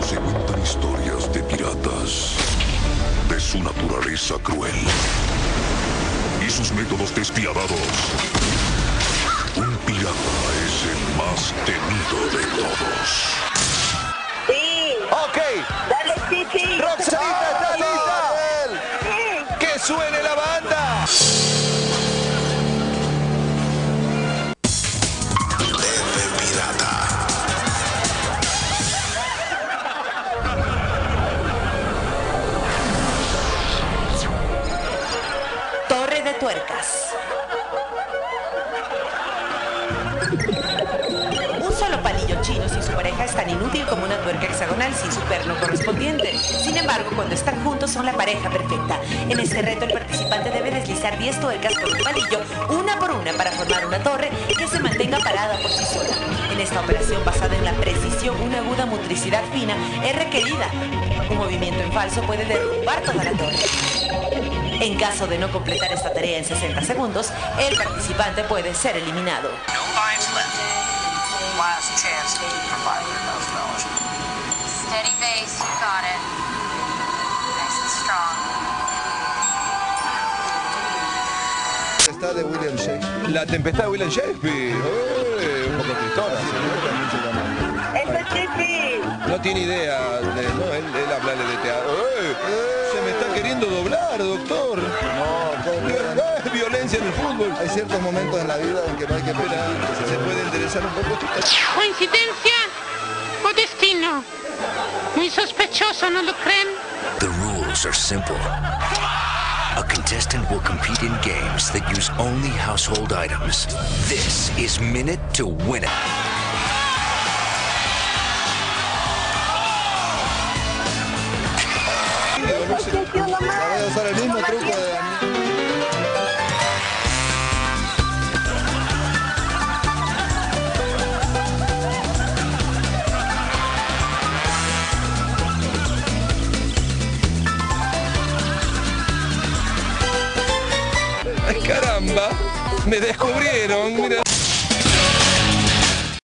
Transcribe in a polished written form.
Se cuentan historias de piratas, de su naturaleza cruel y sus métodos despiadados. Un pirata es el más temido de todos. Sí. Ok. Dale, Titi. Roxanita, ¿está lista? Sí. ¡Que suene la banda! Torre de tuercas. Un solo palillo chino sin su pareja es tan inútil como una tuerca hexagonal sin su perno correspondiente. Sin embargo, cuando están juntos son la pareja perfecta. En este reto el participante debe deslizar 10 tuercas por un palillo, una por una, para formar una torre que se mantenga parada por sí sola. En esta operación basada en la precisión, una aguda motricidad fina es requerida. Un movimiento en falso puede derrumbar toda la torre. En caso de no completar esta tarea en 60 segundos, el participante puede ser eliminado. No lives left. Last chance for $500. Steady base, you got it. Nice and strong. Está de William Shakespeare. La tempestad de William Shakespeare. Un poco tristona. Ese es Titi. No tiene idea. No, él habla de teatro. Se me está queriendo doblar, doctor. No, todo Es violencia en el fútbol. hay ciertos momentos en la vida en que no hay que esperar. ¿Se puede enderezar un poco? ¿Coincidencia o destino? Muy sospechoso, ¿no lo creen? The rules are simple. A contestant will compete in games that use only household items. This is Minute to Win It. Voy a usar el mismo truco de ¡Ay, caramba! Me descubrieron, mira.